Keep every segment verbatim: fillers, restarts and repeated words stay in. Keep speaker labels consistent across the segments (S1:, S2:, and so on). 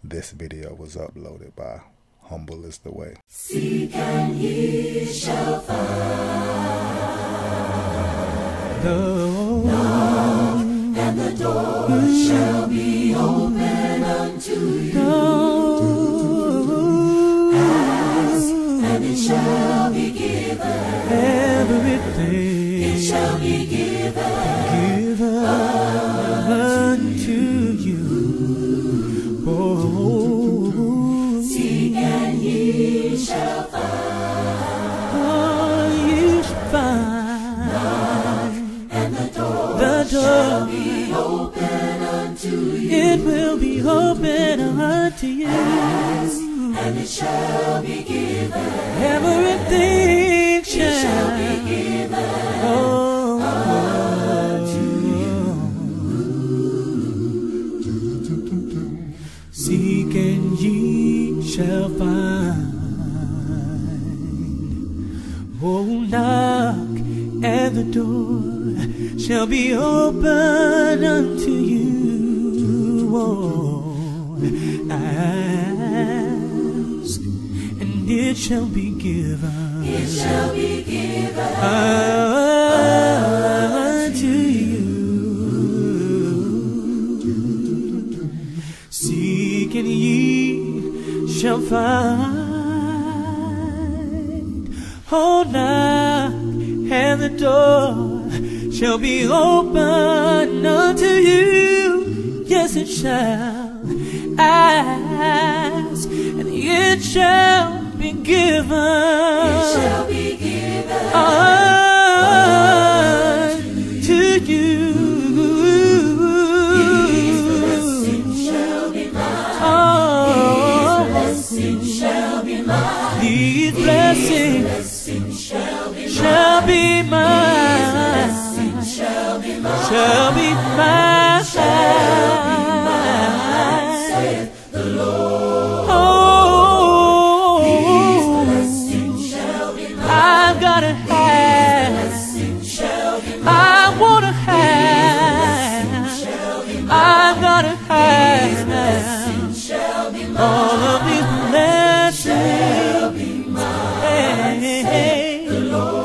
S1: this video was uploaded by. Humble is the way.
S2: Seek and ye shall find. Knock, and the door mm. shall be open unto you. Ask, and it shall be given.
S3: Everything
S2: it shall be given,
S3: given unto you. Oh,
S2: seek and ye shall find.
S3: Oh, you shall find.
S2: Knock, and the door,
S3: the door
S2: shall be open unto you.
S3: It will be open unto you.
S2: Ask, and it shall be given.
S3: Everything
S2: it shall be given.
S3: Oh,
S2: unto
S3: you. Seek and ye shall find. Oh, knock, and the door shall be open unto you. Oh, ask, and it shall be given.
S2: It shall be given
S3: unto you. Seek and ye shall find. Oh, knock, and the door shall be open unto you. Yes, it shall. Ask, and it shall be given.
S2: It shall be given
S3: unto you.
S2: These blessings shall be mine.
S3: Oh,
S2: these blessings shall be mine.
S3: These blessings
S2: shall be
S3: shall be mine.
S2: Shall be mine.
S3: Shall be mine.
S2: Shall be mine, saith the Lord.
S3: Oh,
S2: these blessings shall be mine.
S3: I've gotta have.
S2: These blessings shall be mine.
S3: I wanna have. I've gotta have.
S2: These blessings shall be mine.
S3: All of these blessings
S2: shall be mine,
S3: hey,
S2: saith the Lord.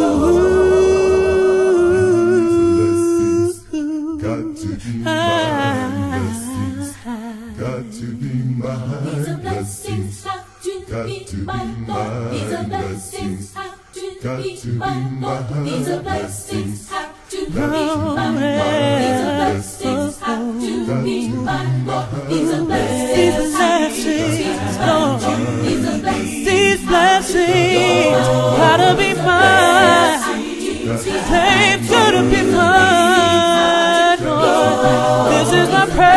S1: Got to be mine. Got to be mine.
S2: These blessings have to be mine. These blessings have to be mine. These blessings have to be mine. These blessings have to be mine. These blessings have to be mine.
S3: These blessings gotta be mine. They've gotta be mine. This is my prayer.